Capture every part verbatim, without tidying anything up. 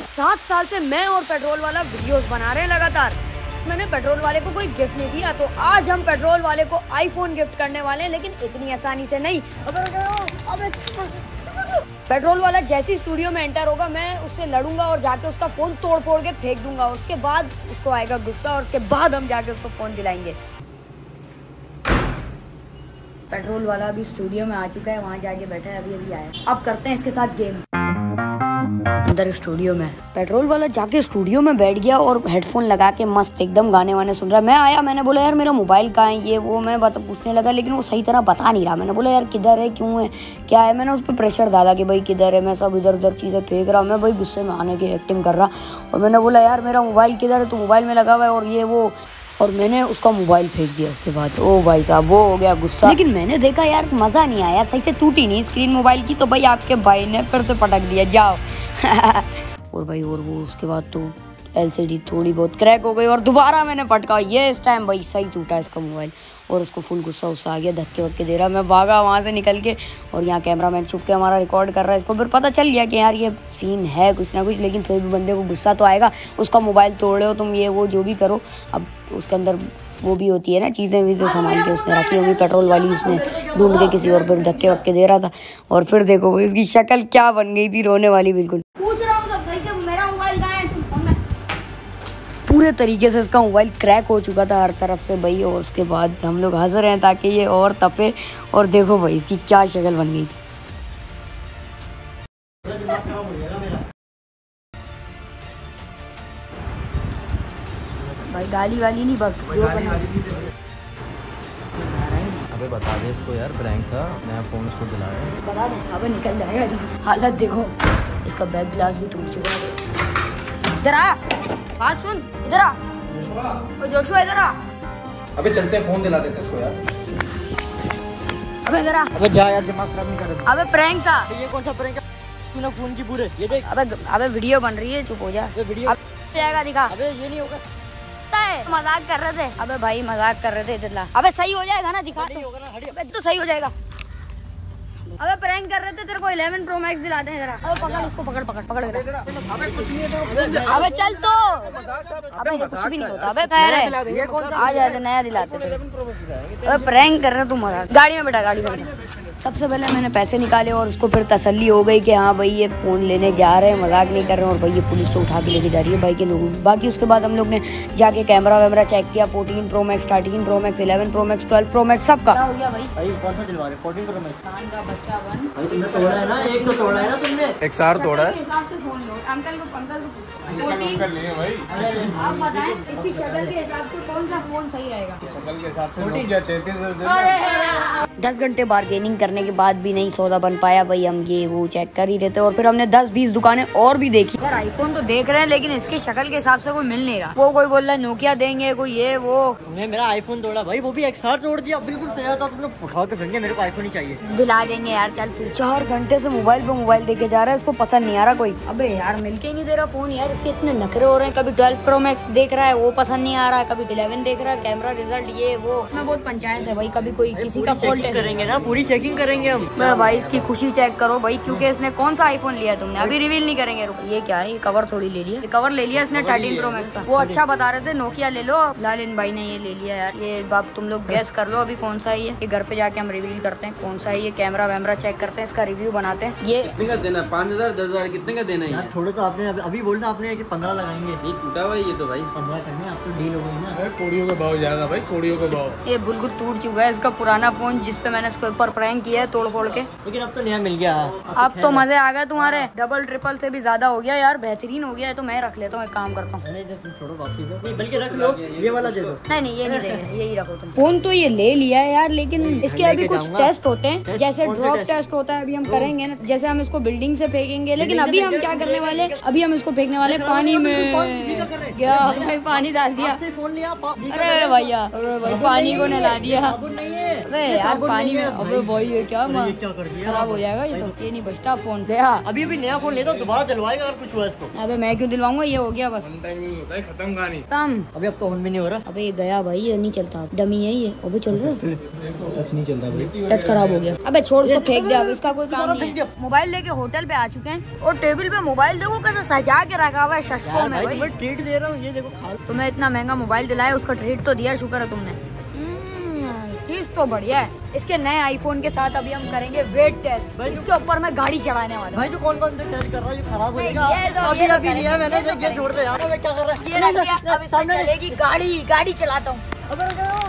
सात साल से मैं और पेट्रोल वाला वीडियोस बना रहे हैं लगातार। मैंने पेट्रोल वाले को कोई गिफ्ट नहीं दिया, तो आज हम पेट्रोल वाले को आईफोन गिफ्ट करने वाले हैं, लेकिन इतनी आसानी से नहीं। पेट्रोल वाला जैसी स्टूडियो में एंटर होगा, मैं उससे लड़ूंगा और जाके उसका फोन तोड़ फोड़ के फेंक दूंगा। उसके बाद उसको आएगा गुस्सा और उसके बाद हम जाके उसको फोन दिलाएंगे। पेट्रोल वाला अभी स्टूडियो में आ चुका है, वहाँ जाके बैठा है, अभी अभी आया। अब करते हैं इसके साथ गेम। अंदर स्टूडियो में पेट्रोल वाला जाके स्टूडियो में बैठ गया और हेडफोन लगा के मस्त एकदम गाने वाने सुन रहा है। मैं आया, मैंने बोला यार मेरा मोबाइल कहाँ है, ये वो मैं बता पूछने लगा, लेकिन वो सही तरह बता नहीं रहा। मैंने बोला यार किधर है, क्यों है, क्या है। मैंने उस पर प्रेशर डाला कि भाई किधर है, मैं सब इधर उधर चीज़ें फेंक रहा हूँ। मैं भाई गुस्से में आने की एक्टिंग कर रहा और मैंने बोला यार मेरा मोबाइल किधर है, तो मोबाइल में लगा हुआ है और ये वो, और मैंने उसका मोबाइल फेंक दिया। उसके बाद ओ भाई साहब वो हो गया गुस्सा। लेकिन मैंने देखा यार मज़ा नहीं आया, सही से टूटी नहीं स्क्रीन मोबाइल की, तो भाई आपके भाई ने फिर से पटक दिया, जाओ। और भाई और वो उसके बाद तो एलसीडी थोड़ी बहुत क्रैक हो गई और दोबारा मैंने पटका। ये इस टाइम भाई सही टूटा इसका मोबाइल और उसको फुल गुस्सा उस्सा आ गया, धक्के वक्के दे रहा। मैं भागा वहाँ से निकल के और यहाँ कैमरामैन छुप के हमारा रिकॉर्ड कर रहा है। इसको फिर पता चल गया कि यार ये सीन है कुछ ना कुछ, लेकिन फिर भी बंदे को गुस्सा तो आएगा। उसका मोबाइल तोड़ रहे हो तुम, ये वो जो भी करो। अब उसके अंदर वो भी होती है ना चीज़ें वीज़ें संभाल के उसने रखी होगी, पेट्रोल वाली उसने ढूंढ के किसी और पर धक्के वक्के दे रहा था। और फिर देखो वो इसकी शक्ल क्या बन गई थी, रोने वाली बिल्कुल। पूरे तरीके से इसका मोबाइल क्रैक हो चुका था हर तरफ से भाई। और उसके बाद हम लोग हंस रहे हैं ताकि ये और तपे। और देखो भाई इसकी क्या शक्ल बन गई थी। भाई गाली वाली नहीं बक जो बना। अबे बता दे इसको यार, प्रैंक था, नया फोन उसको दिला रहा है। बता दे, अबे निकल जाएगा। हालत देखो, इसका बैक ग्लास भी टूट चुका है। इधर आ, बात सुन, इधर आ जोशुआ, इधर आ। अबे चलते हैं, फोन दिला देते इसको यार। अबे इधर आ। अबे जा यार, दिमाग खराब नहीं कर। अबे प्रैंक था। ये कौन सा प्रैंक है? तूने फोन की पूरे ये देख। अबे अबे वीडियो बन रही है, चुप हो जा। ये वीडियो अब जाएगा, दिखा। अबे ये नहीं होगा, मजाक कर रहे थे। अबे भाई मजाक कर रहे थे, इधर ला। अबे सही हो जाएगा ना, दिखा। नहीं होगा ना, हट। अबे तो सही हो जाएगा। अबे प्रैंक कर रहे थे, तेरे को इलेवन प्रो मैक्स दिलाते हैं जरा। अबे पकड़ इसको, पकड़ पकड़ पकड़ इधर। अबे कुछ नहीं है। अबे चल तो। अबे कुछ भी नहीं होता। अबे खैर है, आ जाए नया दिलाते थे। अबे प्रैंक कर रहे तू, मजाक। गाड़ी में बैठा, गाड़ी में बैठा। सबसे पहले मैंने पैसे निकाले और उसको फिर तसल्ली हो गई कि हाँ भाई ये फ़ोन लेने जा रहे हैं, मजाक नहीं कर रहे हैं। और भाई ये पुलिस तो उठा के लेके जा रही है भाई के लोगों। बाकी उसके बाद हम लोग ने जाके कैमरा वैमरा चेक किया, fourteen pro max, thirteen pro max, eleven pro max, twelve pro max, सबका हो गया भाई। भाई कौन सा दिलवा रहे? फोर्टीन प्रो मैक्स का बच्चा बन भाई तुमने तोड़ा है ना, एक तो तोड़ा है ना तुमने। एक सार तोड़ा है। हिसाब से फोन लो, अंकल को अंकल को पूछो। आप बताएं इसकी शक्ल के हिसाब से कौन सा फोन सही रहेगा? शक्ल के हिसाब से दस घंटे बार्गेनिंग करने के बाद भी नहीं सौदा बन पाया भाई। हम ये वो चेक कर ही रहे थे और फिर हमने दस बीस दुकानें और भी देखी। यार आईफोन तो देख रहे हैं, लेकिन इसकी शक्ल के हिसाब से कोई मिल नहीं रहा। वो कोई बोल रहा है नोकिया देंगे, कोई ये वो। तुमने मेरा आईफोन तोड़ा भाई, वो भी एक साथ तोड़ दिया, बिल्कुल सही था। तुमने उठा के फेंक, मेरे को आईफोन ही चाहिए। दिला देंगे यार, चल तू। चार घंटे से मोबाइल पे मोबाइल देखे जा रहा है, इसको पसंद नहीं आ रहा कोई। अबे यार मिलके ही नहीं दे रहा फोन यार, इसके इतने नखरे हो रहे हैं। कभी ट्वेल्व प्रो मैक्स देख रहा है, वो पसंद नहीं आ रहा है, कभी इलेवन देख रहा है, कैमरा रिजल्ट ये वो। उसमें बहुत पंचायत है भाई, कभी कोई किसी का फॉल्ट है। करेंगे ना, पूरी चेकिंग करेंगे हम। भाई इसकी खुशी चेक करो भाई, क्योंकि इसने कौन सा आईफोन लिया तुमने, अभी रिवील नहीं करेंगे। रुको, ये क्या है, ये कवर थोड़ी ले लिया, ये कवर ले लिया इसने थर्टीन प्रो मैक्स का। वो अच्छा बता रहे थे नोकिया ले लो, लालिन भाई ने ये ले लिया यार। ये बाप तुम लोग गैस कर लो अभी कौन सा है ये। घर पे जाके हम रिवील करते हैं कौन सा है ये, कैमरा वैमरा चेक करते हैं, इसका रिव्यू बनाते हैं। ये कितने का देना? पाँच हजार दस हजार कितने का देना है? छोड़ो तो, आपने अभी बोलना आपने कि पंद्रह लगाएंगे। नहीं टूटा भाई ये तो भाई पंद्रह करने, आप तो डील हो गई ना। कोड़ियों का भाव जाएगा भाई, कोड़ियों का भाव। ये बिल्कुल टूट चुका है इसका पुराना फोन, जिसपे मैंने इसके ऊपर प्रैंक किया है तोड़ फोड़ के। लेकिन अब तो नया मिल गया। अब तो मजे आ गए तुम्हारे, डबल ट्रिपल से भी ज्यादा हो गया यार, बेहतरीन हो गया है। तो मैं रख लेता हूँ, एक काम करता हूँ। छोड़ो वापसी दो, नहीं बल्कि रख लो, ये वाला दे दो। नहीं नहीं ये नहीं देंगे, यही रखो तुम। फोन तो ये ले लिया है यार, लेकिन इसके अभी कुछ टेस्ट होते हैं, जैसे ड्रॉप टेस्ट होता है। अभी हम करेंगे ना, जैसे हम इसको बिल्डिंग से फेंकेंगे, लेकिन अभी हम क्या करने वाले, अभी हम इसको फेंकने वाले पानी में। क्या भाई पानी डाल दिया? फोन लिया। अरे भैया, अरे भाई पानी को नहला दिया। साबुन नहीं है। अरे यार पानी में, अबे भाई ये क्या क्या कर दिया? खराब हो जाएगा ये तो, ये नहीं बचता फोन दे। अभी अभी नया फोन लेता दोबारा दिलवाएगा अगर कुछ हुआ इसको। अबे मैं क्यों दिलवाऊंगा, ये हो गया बस खत्म कहानी। खत्म। अभी अब तो ऑन भी नहीं हो रहा। अबे ये गया भाई, ये नहीं चलता, डमी है ये। अबे चल रहा है, टच नहीं चल रहा भाई, टच खराब हो गया। अबे छोड़ इसको, फेंक दे, अब इसका कोई काम नहीं है। मोबाइल लेके होटल पे आ चुके हैं और टेबल पे मोबाइल देखो कैसे सजा के रखा हुआ है शशकों में भाई। मैं ट्रीट दे रहा हूँ, ये देखो खा। तुम्हें इतना महंगा मोबाइल दिलाया, उसका ट्रीट तो दिया, शुक्र है तुमने। चीज तो बढ़िया है। इसके नए आईफोन के साथ अभी हम करेंगे वेट टेस्ट। इसके ऊपर मैं गाड़ी चलाने वाला। भाई तो कौन कौन से टेस्ट कर रहा है, ये खराब हो नहीं, जाएगा। ये तो- अभी ये तो अभी लिया मैंने, ये छोड़ दे यार। मैं क्या कर रहा है, ये रख दिया, अब इसमें चलेगी गाड़ी, गाड़ी चलाता हूँ। अबे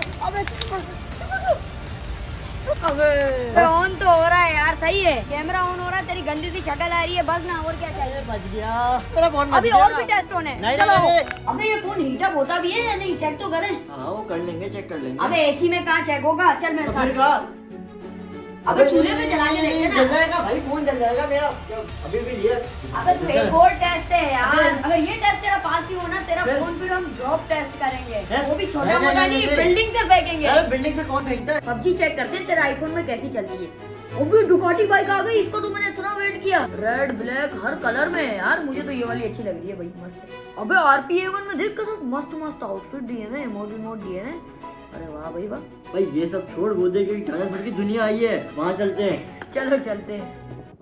अबे ऑन तो हो रहा है यार, सही है, कैमरा ऑन हो रहा है। तेरी गंदी सी शक्ल आ रही है, बस ना, और क्या चाहिए? बच गया मेरा फोन। अभी और भी टेस्ट होने हैं। चलो। अबे ये फोन हीट अप होता भी है या नहीं, चेक तो करें। हाँ वो कर लेंगे, चेक कर लेंगे। अबे एसी में कहाँ चेक होगा, चल मेरे साथ। अबे चूल्हे पे जला के लेंगे ना। जल जाएगा भाई, फोन जल जाएगा मेरा। अभी भी लिया। अबे तो एक और टेस्ट है यार, अगर ये टेस्ट तेरा पास भी होना, तेरा फोन फिर हम ड्रॉप टेस्ट करेंगे। वो भी छोटा मोटा नहीं, बिल्डिंग से फेंकेंगे। अरे बिल्डिंग से कौन फेंकता है? पबजी चेक करते हैं तेरा आईफोन में कैसी चलती है। वो भी डुकाटी बाइक आ गई, इसको तो मैंने इतना वेट किया। रेड ब्लैक हर कलर में है यार, मुझे तो ये वाली अच्छी लग रही है भाई, मस्त। अबे आरपी ए वन में देख कैसा मस्त मस्त आउटफिट दिए हैं, इमोट इमोट दिए हैं। अरे वाह भाई वाह। भाई ये सब छोड़, वो देखे डायनासोर की दुनिया आई है, वहाँ चलते हैं। चलो चलते हैं।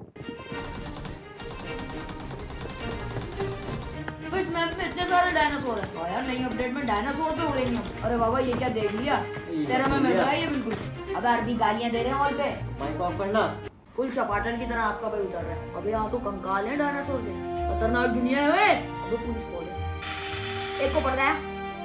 इस मैप में इतने सारे डायनासोर हैं। हाँ यार, नई अपडेट में डायनासोर पे उड़ेंगे हम। अरे बाबा ये क्या देख लिया, तेरा में मिल रहा है ये बिल्कुल। अबे अरबी गालियां दे रहे हैं ऑल पे। माइक ऑफ करना। फुल चपाटन की तरह आपका भाई उतर रहा है। अबे यहाँ तो कंकाल है डायनासोर के, खतरनाक दुनिया है। अबे पुलिस कॉल है, एक को पड़ गया।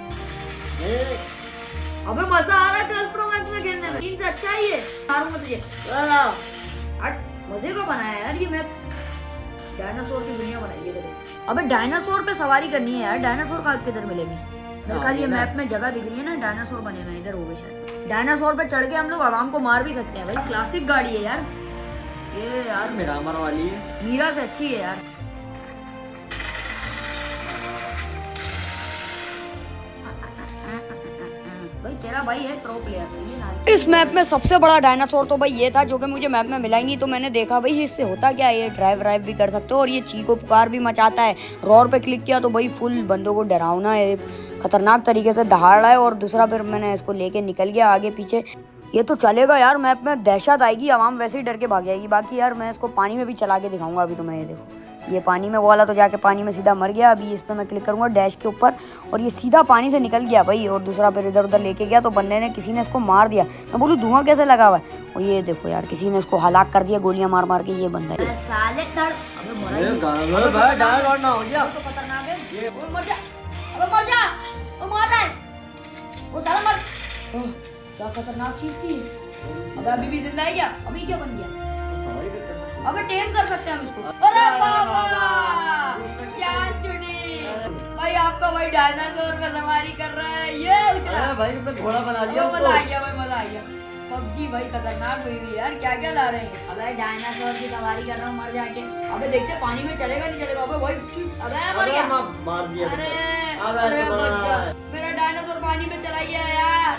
अबे मजा आ रहा है ट्वेल्व प्रो मैक्स में खेलने में, तीन से अच्छा ही है। मारूंगा तुझे। हट, मजे को बनाया यार ये मैप, डायनासोर की दुनिया बनाई है। अबे डायनासोर पे सवारी करनी है यार, डायनासोर कहाँ किधर मिलेगी? मेरे ख्याल ये मैप में जगह दिख रही है ना, डायनासोर बने हुए इधर हो गए शायद। डायनासोर पे चढ़ के हम लोग आवाम को मार भी सकते हैं भाई। क्लासिक गाड़ी है यार ये, यार मेरा अमर वाली है, मीरा से अच्छी है यार। भाई तेरा भाई है प्रो प्लेयर। इस मैप में सबसे बड़ा डायनासोर तो भाई ये था, जो कि मुझे मैप में मिला ही नहीं। तो मैंने देखा भाई इससे होता क्या है, ये ड्राइव ड्राइव भी कर सकते हो और ये चीको पुकार भी मचाता है। रॉर पे क्लिक किया तो भाई फुल बंदों को डरावना है, खतरनाक तरीके से दहाड़ रहा है। और दूसरा फिर मैंने इसको लेके निकल गया आगे पीछे। ये तो चलेगा यार, मैप में दहशत आएगी, आवाम वैसे ही डर के भाग जाएगी। बाकी यार मैं इसको पानी में भी चला के दिखाऊंगा अभी तुम्हें। ये देखो, ये पानी में, वो वाला तो जाके पानी में सीधा मर गया। अभी इस पे मैं क्लिक करूंगा डैश के ऊपर और ये सीधा पानी से निकल गया भाई। और दूसरा फिर इधर उधर लेके गया तो बंदे ने, किसी ने इसको मार दिया। मैं बोलूँ धुआं कैसे लगा हुआ है। और ये देखो यार, किसी ने इसको हलाक कर दिया गोलियां मार मार के। ये बंदा है साले धड़। अबे मरा ही ना हो गया तो खतरनाक है ये। वो मर जा, अबे मर जा, वो मार रहा है, वो साला मर। क्या खतरनाक चीज थी। अबे अभी भी जिंदा है क्या? अभी क्या बन गया? अबे टेम कर सकते हैं हम इसको। अरे बाबा क्या चुनी भाई, आपका भाई डायनासोर का सवारी कर रहा है। ये उछला भाई, तुमने घोड़ा बना लिया। मजा आ गया भाई, मजा आ गया। पबजी भाई खतरनाक हुई हुई यार, क्या क्या ला रहे हैं। अबे डायनासोर की सवारी कर रहा हूँ मर जाके। अबे देखते पानी में चलेगा नहीं चलेगा। अबे भाई अबे मर गया, मार दिया। अरे अरे मर गया मेरा डायनासोर, पानी में चला गया यार।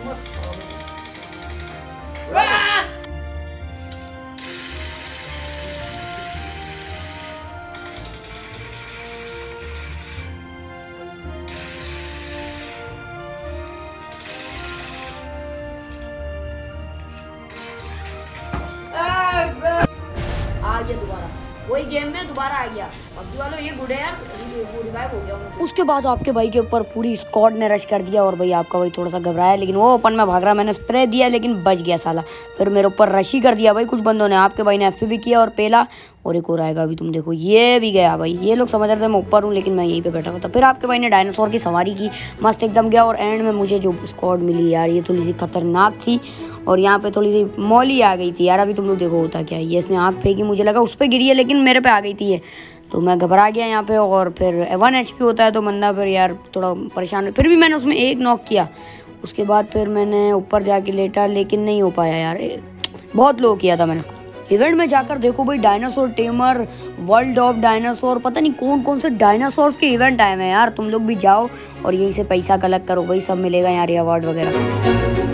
आ गया दोबारा, वही गेम में दोबारा आ गया। पबजी वालों ये गुड है यार, रिवाइव हो गया हूँ। उसके बाद आपके भाई के ऊपर पूरी स्क्वाड ने रश कर दिया और भाई आपका भाई थोड़ा सा घबराया, लेकिन वो ओपन में भाग रहा। मैंने स्प्रे दिया लेकिन बच गया साला। फिर मेरे ऊपर रश ही कर दिया भाई कुछ बंदों ने। आपके भाई ने एफ भी किया और पेला, और एक और आएगा अभी, तुम देखो ये भी गया भाई। ये लोग समझ रहे थे मैं ऊपर हूँ, लेकिन मैं यहीं पे बैठा हुआ था। फिर आपके भाई ने डायनासोर की सवारी की, मस्त एकदम गया। और एंड में मुझे जो स्क्वाड मिली यार, ये थोड़ी सी खतरनाक थी और यहाँ पे थोड़ी सी मौली आ गई थी यार। अभी तुम लोग देखो होता क्या है। ये इसने आँख फेंकी, मुझे लगा उस पर गिरी है लेकिन मेरे पे आ गई थी ये, तो मैं घबरा गया यहाँ पे। और फिर वन एच पी होता है तो बंदा फिर यार थोड़ा परेशान। फिर भी मैंने उसमें एक नॉक किया। उसके बाद फिर मैंने ऊपर जाके लेटा, लेकिन नहीं हो पाया यार, बहुत लो किया था मैंने। इवेंट में जाकर देखो भाई, dinosaur tamer, world of dinosaur, पता नहीं कौन कौन से डायनासोर्स के इवेंट आए हुए हैं यार। तुम लोग भी जाओ और यहीं से पैसा कलेक्ट करो भाई, सब मिलेगा यार ये अवार्ड वगैरह।